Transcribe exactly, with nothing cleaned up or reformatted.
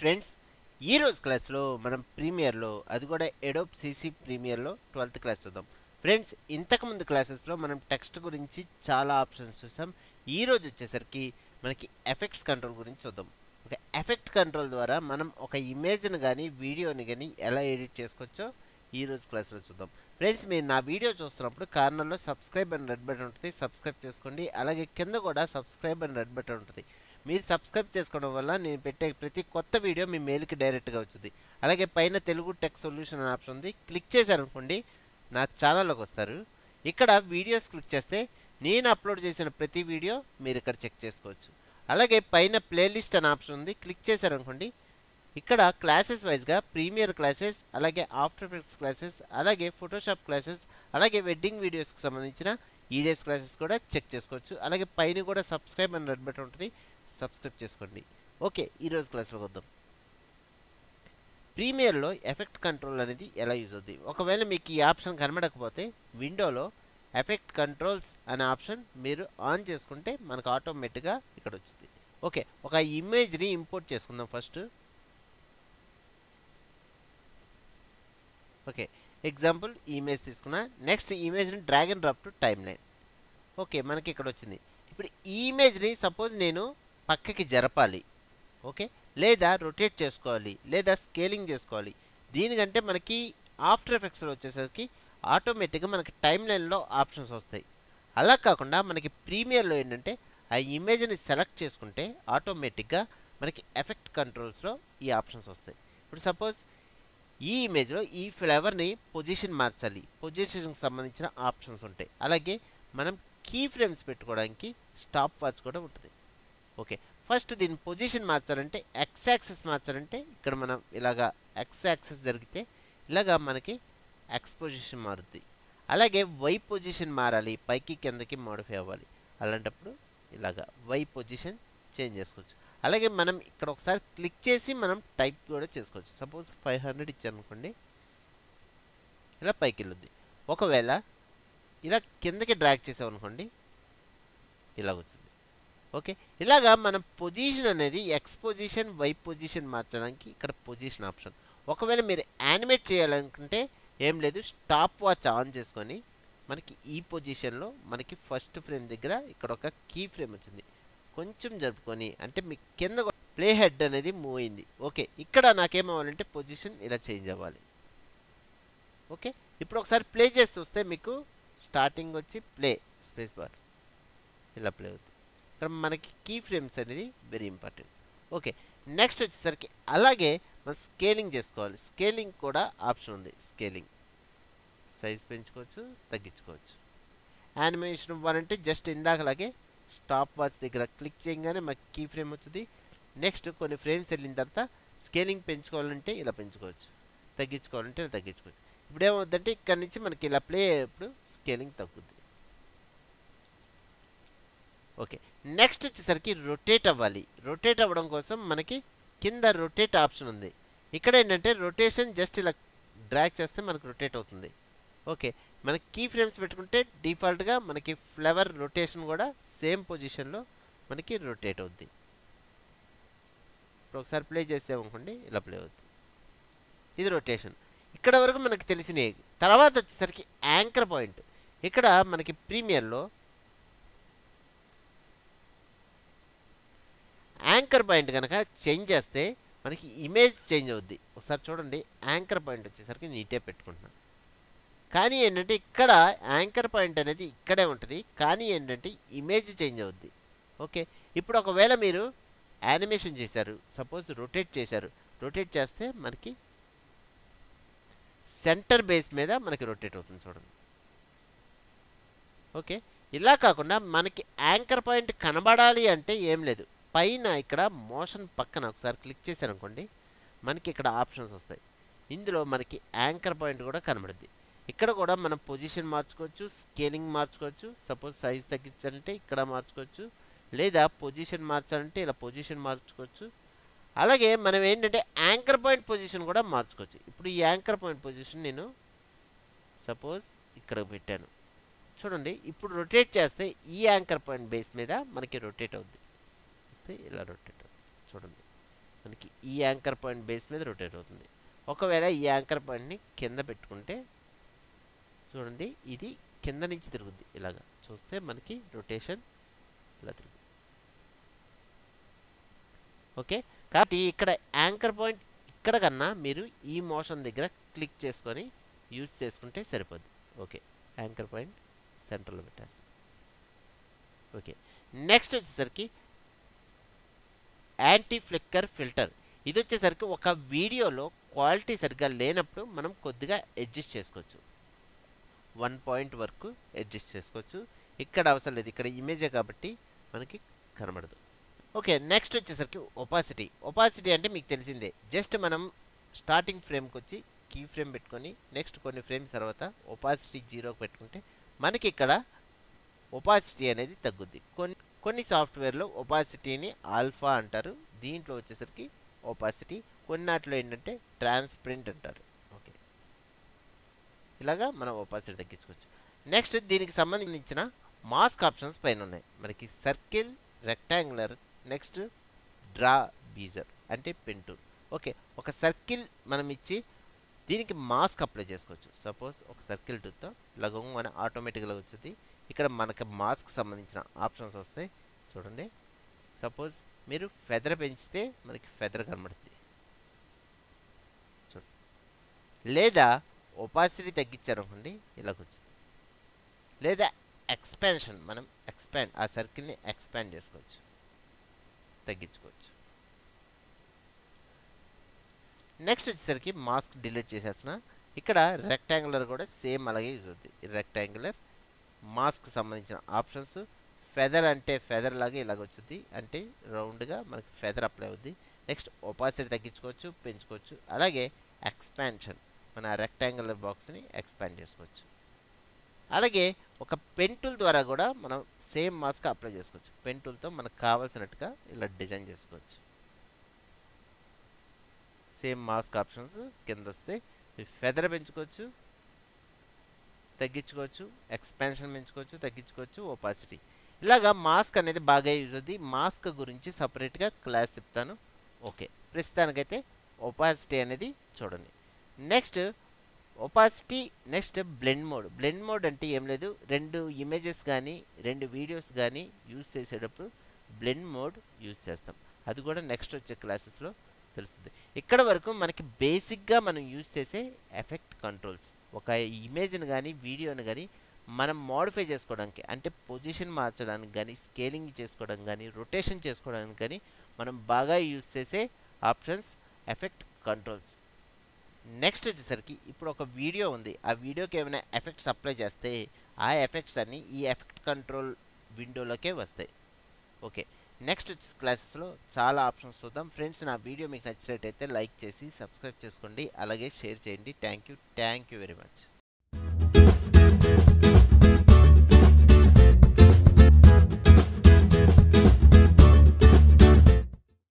Friends, ఈరోజు క్లాస్లో మనం ప్రీమియర్లో అది కూడా ఎడోబ్ సీసీ ప్రీమియర్లో ట్వెల్త్ క్లాస్ చూద్దాం. ఫ్రెండ్స్, ఇంతకుముందు క్లాసెస్లో మనం టెక్స్ట్ గురించి చాలా ఆప్షన్స్ చూసాం. ఈరోజు వచ్చేసరికి మనకి ఎఫెక్ట్స్ కంట్రోల్ గురించి చూద్దాం. ఒక ఎఫెక్ట్ కంట్రోల్ ద్వారా మనం ఒక ఇమేజ్ని కానీ వీడియోని కానీ ఎలా ఎడిట్ చేసుకోవచ్చో ఈరోజు క్లాస్లో చూద్దాం. ఫ్రెండ్స్, మీరు నా వీడియో చూస్తున్నప్పుడు కార్నర్లో సబ్స్క్రైబ్ అని రెడ్ బటన్ ఉంటుంది, సబ్స్క్రైబ్ చేసుకోండి. అలాగే కింద కూడా సబ్స్క్రైబ్ అని రెడ్ బటన్ ఉంటుంది. మీరు సబ్స్క్రైబ్ చేసుకోవడం వల్ల నేను పెట్టే ప్రతి కొత్త వీడియో మీ మెయిల్కి డైరెక్ట్గా వచ్చింది. అలాగే పైన తెలుగు టెక్ సొల్యూషన్ అనే ఆప్షన్ ఉంది, క్లిక్ చేశారనుకోండి నా ఛానల్లోకి వస్తారు. ఇక్కడ వీడియోస్ క్లిక్ చేస్తే నేను అప్లోడ్ చేసిన ప్రతి వీడియో మీరు ఇక్కడ చెక్ చేసుకోవచ్చు. అలాగే పైన ప్లేలిస్ట్ అనే ఆప్షన్ ఉంది, క్లిక్ చేశారనుకోండి ఇక్కడ క్లాసెస్ వైజ్గా ప్రీమియర్ క్లాసెస్, అలాగే ఆఫ్టర్ ఎఫెక్ట్స్ క్లాసెస్, అలాగే ఫోటోషాప్ క్లాసెస్, అలాగే వెడ్డింగ్ వీడియోస్కి సంబంధించిన ఈడిఎస్ క్లాసెస్ కూడా చెక్ చేసుకోవచ్చు. అలాగే పైన కూడా సబ్స్క్రైబ్ అని రెడ్ బటన్ ఉంటుంది, సబ్స్క్రైబ్ చేసుకోండి. ఓకే, ఈరోజు క్లాస్లోకి వద్దాం. ప్రీమియర్లో ఎఫెక్ట్ కంట్రోల్ అనేది ఎలా యూజ్ అవుతుంది? ఒకవేళ మీకు ఈ ఆప్షన్ కనబడకపోతే విండోలో ఎఫెక్ట్ కంట్రోల్స్ అనే ఆప్షన్ మీరు ఆన్ చేసుకుంటే మనకు ఆటోమేటిక్గా ఇక్కడ వచ్చింది. ఓకే, ఒక ఇమేజ్ని ఇంపోర్ట్ చేసుకుందాం ఫస్ట్. ఓకే, ఎగ్జాంపుల్ ఈ ఇమేజ్ తీసుకున్నా. నెక్స్ట్ ఇమేజ్ని drag and drop to timeline. Okay, మనకి ఇక్కడ వచ్చింది. ఇప్పుడు ఈ ఇమేజ్ని సపోజ్ నేను పక్కకి జరపాలి, ఓకే, లేదా రొటేట్ చేసుకోవాలి, లేదా స్కేలింగ్ చేసుకోవాలి. దీనికంటే మనకి ఆఫ్టర్ ఎఫెక్ట్స్లో వచ్చేసరికి ఆటోమేటిక్గా మనకి టైం లైన్లో ఆప్షన్స్ వస్తాయి. అలా కాకుండా మనకి ప్రీమియర్లో ఏంటంటే ఆ ఇమేజ్ని సెలెక్ట్ చేసుకుంటే ఆటోమేటిక్గా మనకి ఎఫెక్ట్ కంట్రోల్స్లో ఈ ఆప్షన్స్ వస్తాయి. ఇప్పుడు సపోజ్ ఈ ఇమేజ్లో ఈ ఫ్లేవర్ని పొజిషన్ మార్చాలి, పొజిషన్కి సంబంధించిన ఆప్షన్స్ ఉంటాయి. అలాగే మనం కీ ఫ్రేమ్స్ పెట్టుకోవడానికి స్టాప్ వాచ్ కూడా ఉంటుంది. ఓకే, ఫస్ట్ దీని పొజిషన్ మార్చాలంటే ఎక్స్ యాక్సెస్ మార్చాలంటే ఇక్కడ మనం ఇలాగా ఎక్స్ యాక్సెస్ జరిగితే ఇలాగా మనకి ఎక్స్ పొజిషన్ మారుద్ది. అలాగే వై పొజిషన్ మారాలి, పైకి కిందకి మోడిఫై అవ్వాలి, అలాంటప్పుడు ఇలాగా వై పొజిషన్ చేంజ్ చేసుకోవచ్చు. అలాగే మనం ఇక్కడ ఒకసారి క్లిక్ చేసి మనం టైప్ కూడా చేసుకోవచ్చు. సపోజ్ ఫైవ్ హండ్రెడ్ ఇచ్చారనుకోండి, ఇలా పైకి వెళ్ళొద్ది. ఒకవేళ ఇలా కిందకి డ్రాగ్ చేసామనుకోండి ఇలాగ వచ్చింది. ఓకే, ఇలాగా మనం పొజిషన్ అనేది ఎక్స్ పొజిషన్ వై పొజిషన్ మార్చడానికి ఇక్కడ పొజిషన్ ఆప్షన్. ఒకవేళ మీరు యానిమేట్ చేయాలనుకుంటే ఏం లేదు, స్టాప్ వాచ్ ఆన్ చేసుకొని మనకి ఈ పొజిషన్లో మనకి ఫస్ట్ ఫ్రేమ్ దగ్గర ఇక్కడ ఒక కీ ఫ్రేమ్ వచ్చింది, కొంచెం జరుపుకొని అంటే మీ కింద ప్లే హెడ్ అనేది మూవ్ అయింది. ఓకే, ఇక్కడ నాకేమవ్వాలంటే పొజిషన్ ఇలా చేంజ్ అవ్వాలి. ఓకే, ఇప్పుడు ఒకసారి ప్లే చేసి చూస్తే మీకు స్టార్టింగ్ వచ్చి ప్లే స్పేస్ బార్ ఇలా ప్లే అవుతుంది. ఇక్కడ మనకి కీ ఫ్రేమ్స్ అనేది వెరీ ఇంపార్టెంట్. ఓకే, నెక్స్ట్ వచ్చేసరికి అలాగే మనం స్కేలింగ్ చేసుకోవాలి. స్కేలింగ్ కూడా ఆప్షన్ ఉంది, స్కేలింగ్ సైజ్ పెంచుకోవచ్చు, తగ్గించుకోవచ్చు. యానిమేషన్ ఇవ్వాలంటే జస్ట్ ఇందాకలాగే స్టాప్ వాచ్ దగ్గర క్లిక్ చేయగానే మాకు కీ ఫ్రేమ్ వచ్చింది. నెక్స్ట్ కొన్ని ఫ్రేమ్స్ వెళ్ళిన తర్వాత స్కేలింగ్ పెంచుకోవాలంటే ఇలా పెంచుకోవచ్చు, తగ్గించుకోవాలంటే ఇలా తగ్గించుకోవచ్చు. ఇప్పుడు ఏమవుతుందంటే ఇక్కడ నుంచి మనకి ఇలా ప్లే అయ్యేప్పుడు స్కేలింగ్ తగ్గుద్ది. ఓకే, నెక్స్ట్ వచ్చేసరికి రొటేట్ అవ్వాలి. రొటేట్ అవ్వడం కోసం మనకి కింద రొటేట్ ఆప్షన్ ఉంది. ఇక్కడ ఏంటంటే రొటేషన్ జస్ట్ ఇలా డ్రాగ్ చేస్తే మనకు రొటేట్ అవుతుంది. ఓకే, మనకి కీ ఫ్రేమ్స్ పెట్టుకుంటే డిఫాల్ట్గా మనకి ఫ్లవర్ రొటేషన్ కూడా సేమ్ పొజిషన్లో మనకి రొటేట్ అవుద్ది. ఇప్పుడు ఒకసారి ప్లే చేసామనుకోండి ఇలా ప్లే అవుద్ది. ఇది రొటేషన్. ఇక్కడ వరకు మనకి తెలిసినవి. తర్వాత వచ్చేసరికి యాంకర్ పాయింట్. ఇక్కడ మనకి ప్రీమియర్లో యాంకర్ పాయింట్ కనుక చేంజ్ చేస్తే మనకి ఇమేజ్ చేంజ్ అవుద్ది. ఒకసారి చూడండి, యాంకర్ పాయింట్ వచ్చేసరికి నీటే పెట్టుకుంటున్నాను. కానీ ఏంటంటే ఇక్కడ యాంకర్ పాయింట్ అనేది ఇక్కడే ఉంటుంది, కానీ ఏంటంటే ఇమేజ్ చేంజ్ అవుద్ది. ఓకే, ఇప్పుడు ఒకవేళ మీరు యానిమేషన్ చేశారు, సపోజ్ రొటేట్ చేశారు, రొటేట్ చేస్తే మనకి సెంటర్ బేస్ మీద మనకి రొటేట్ అవుతుంది చూడండి. ఓకే, ఇలా కాకుండా మనకి యాంకర్ పాయింట్ కనబడాలి అంటే ఏం లేదు, పైన ఇక్కడ మోషన్ పక్కన ఒకసారి క్లిక్ చేశారనుకోండి మనకి ఇక్కడ ఆప్షన్స్ వస్తాయి. ఇందులో మనకి యాంకర్ పాయింట్ కూడా కనబడుద్ది. ఇక్కడ కూడా మనం పొజిషన్ మార్చుకోవచ్చు, స్కేలింగ్ మార్చుకోవచ్చు. సపోజ్ సైజ్ తగ్గించాలంటే ఇక్కడ మార్చుకోవచ్చు, లేదా పొజిషన్ మార్చాలంటే ఇలా పొజిషన్ మార్చుకోవచ్చు. అలాగే మనం ఏంటంటే యాంకర్ పాయింట్ పొజిషన్ కూడా మార్చుకోవచ్చు. ఇప్పుడు ఈ యాంకర్ పాయింట్ పొజిషన్ నేను సపోజ్ ఇక్కడ పెట్టాను చూడండి. ఇప్పుడు రొటేట్ చేస్తే ఈ యాంకర్ పాయింట్ బేస్ మీద మనకి రొటేట్ అవుద్ది. చూస్తే ఇలా రొటేట్ అవుతుంది చూడండి. మనకి ఈ యాంకర్ పాయింట్ బేస్ మీద రొటేట్ అవుతుంది. ఒకవేళ ఈ యాంకర్ పాయింట్ని కింద పెట్టుకుంటే చూడండి ఇది కింద నుంచి తిరుగుద్ది. ఇలాగా చూస్తే మనకి రొటేషన్ ఇలా తిరుగుతుంది. ఓకే, కాబట్టి ఇక్కడ యాంకర్ పాయింట్ ఇక్కడ కన్నా మీరు ఈ మోషన్ దగ్గర క్లిక్ చేసుకొని యూజ్ చేసుకుంటే సరిపోద్ది. ఓకే, యాంకర్ పాయింట్ సెంటర్లో పెట్టేస్తాం. ఓకే, నెక్స్ట్ వచ్చేసరికి యాంటీ ఫ్లిక్కర్ ఫిల్టర్. ఇది వచ్చేసరికి ఒక వీడియోలో క్వాలిటీ సరిగ్గా లేనప్పుడు మనం కొద్దిగా అడ్జస్ట్ చేసుకోవచ్చు. వన్ పాయింట్ వరకు అడ్జస్ట్ చేసుకోవచ్చు. ఇక్కడ అవసరం లేదు, ఇక్కడ ఇమేజే కాబట్టి మనకి కనబడదు. ఓకే, నెక్స్ట్ వచ్చేసరికి ఒపాసిటీ. ఒపాసిటీ అంటే మీకు తెలిసిందే, జస్ట్ మనం స్టార్టింగ్ ఫ్రేమ్కి వచ్చి కీ ఫ్రేమ్ పెట్టుకొని నెక్స్ట్ కొన్ని ఫ్రేమ్స్ తర్వాత ఒపాసిటీ జీరోకి పెట్టుకుంటే మనకి ఇక్కడ ఒపాసిటీ అనేది తగ్గుద్ది. కొన్ని కొన్ని సాఫ్ట్వేర్లో ఒపాసిటీని ఆల్ఫా అంటారు, దీంట్లో వచ్చేసరికి ఒపాసిటీ, కొన్నాటిలో ఏంటంటే ట్రాన్స్పరెంట్ అంటారు. ఓకే, ఇలాగా మనం ఒపాసిటీ తగ్గించుకోవచ్చు. నెక్స్ట్ దీనికి సంబంధించిన మాస్క్ ఆప్షన్స్ పైన ఉన్నాయి మనకి circle, rectangular, next draw bezier అంటే పెన్ టూల్. ఓకే, ఒక సర్కిల్ మనం ఇచ్చి దీనికి మాస్క్ అప్లై చేసుకోవచ్చు. సపోజ్ ఒక సర్కిల్ టూతో ఇలాగ మన ఆటోమేటిక్గా వచ్చింది. ఇక్కడ మనకి మాస్క్ సంబంధించిన ఆప్షన్స్ వస్తాయి చూడండి. సపోజ్ మీరు ఫెదర్ పెంచితే మనకి ఫెదర్ కనబడుతుంది చూడండి, లేదా ఒపాసిటీ తగ్గించారనుకోండి ఇలాగ వచ్చింది, లేదా ఎక్స్పాన్షన్ మనం ఎక్స్పాండ్ ఆ సర్కిల్ని ఎక్స్పాండ్ చేసుకోవచ్చు, తగ్గించుకోవచ్చు. నెక్స్ట్ వచ్చేసరికి మాస్క్ డిలీట్ చేసేసిన. ఇక్కడ రెక్టాంగులర్ కూడా సేమ్ అలాగే యూజ్ అవుతుంది. రెక్టాంగులర్ మాస్క్ సంబంధించిన ఆప్షన్స్, ఫెదర్ అంటే ఫెదర్ లాగా ఇలాగ వచ్చింది, అంటే రౌండ్గా మనకి ఫెదర్ అప్లై అవుద్ది. నెక్స్ట్ ఒపాసిటీ తగ్గించుకోవచ్చు, పెంచుకోవచ్చు. అలాగే ఎక్స్పాన్షన్ మన రెక్టాంగులర్ బాక్స్ని ఎక్స్పాండ్ చేసుకోవచ్చు. అలాగే ఒక పెన్ టూల్ ద్వారా కూడా మనం సేమ్ మాస్క్ అప్లై చేసుకోవచ్చు. పెన్ టూల్తో మనకు కావాల్సినట్టుగా ఇలా డిజైన్ చేసుకోవచ్చు. సేమ్ మాస్క్ ఆప్షన్స్ కింద వస్తే ఫెదర్ పెంచుకోవచ్చు, తగ్గించుకోవచ్చు, ఎక్స్పాన్షన్ పెంచుకోవచ్చు, తగ్గించుకోవచ్చు, ఒపాసిటీ. ఇలాగా మాస్క్ అనేది బాగా యూజ్ అవుతుంది. మాస్క్ గురించి సపరేట్గా క్లాస్ చెప్తాను. ఓకే, ప్రస్తుతానికైతే ఒపాసిటీ అనేది చూడండి. Next opacity, next blend mode. Blend mode అంటే ఏం లేదు, రెండు ఇమేజెస్ కానీ రెండు వీడియోస్ కానీ యూజ్ చేసేటప్పుడు బ్లెండ్ మోడ్ యూజ్ చేస్తాం. అది కూడా నెక్స్ట్ వచ్చే క్లాసెస్లో తెలుస్తుంది. ఇక్కడ వరకు మనకి బేసిక్గా మనం యూజ్ చేసే ఎఫెక్ట్ కంట్రోల్స్. ఒక ఇమేజ్ని కానీ వీడియోని కానీ మనం మోడిఫై చేసుకోవడానికి, అంటే పొజిషన్ మార్చడానికి కానీ, స్కేలింగ్ చేసుకోవడానికి కానీ, రొటేషన్ చేసుకోవడానికి కానీ మనం బాగా యూజ్ చేసే ఆప్షన్స్ ఎఫెక్ట్ కంట్రోల్స్. నెక్స్ట్ వచ్చేసరికి ఇప్పుడు ఒక వీడియో ఉంది, ఆ వీడియోకి ఏమైనా ఎఫెక్ట్స్ అప్లై చేస్తే ఆ ఎఫెక్ట్స్ అన్నీ ఈ ఎఫెక్ట్ కంట్రోల్ విండోలోకే వస్తాయి. ఓకే, నెక్స్ట్ వచ్చే క్లాసెస్లో చాలా ఆప్షన్స్ చూద్దాం. ఫ్రెండ్స్, నా వీడియో మీకు నచ్చినట్టయితే లైక్ చేసి సబ్స్క్రైబ్ చేసుకోండి, అలాగే షేర్ చేయండి. Thank you thank you very much.